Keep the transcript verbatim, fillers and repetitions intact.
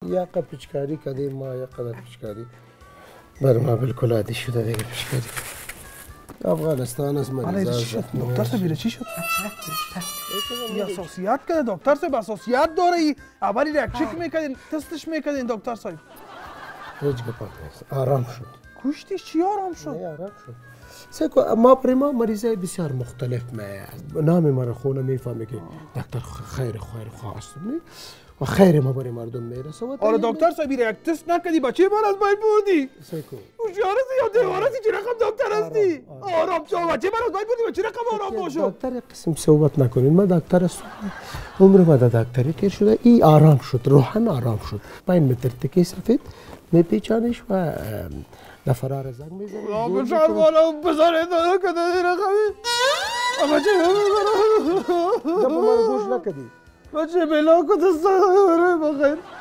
یک پیچکاری کردیم ما یک قدر پیچکاری بر ما بالکل عادی شده دیگه پیچکاری. افغانستان از مریض چی شد دکتر صاحب چی شد؟ این اساسیات که دکتر صاحب اساسیات داره. اولی را چک میکردین تستش میکردین دکتر صاحب. هیچ گپ نیست آرام شد. کشتیش چی آرام شد؟ نه آرام شد. سکو ما پر ما مریضای بسیار مختلف می نام ما رو خونه میفهمه که دکتر خیر خیر خواست نه و خیر ما برای مردم میرسه. آره دکتر صاحب را یک تست نکردی بچه من از بین بردی. سکو هوشیار هستی یا دیوار هستی چی رقم دکتر هستی؟ آرام شو بچه من از بین بردی و چی رقم آرام باشو؟ دکتر یک قسم صحبت نکنین. من دکتر هستم عمر ما در دکتری تیر شده. ای آرام شد روحن آرام شد. پایین متر تکی سفید میپیچانش و نفرار زنگ میزنه. آب شد بالا بزاره دادا کده دی رقمی. بچه گپ ما رو گوش نکدی. بچه بلا کده ساره بخیر.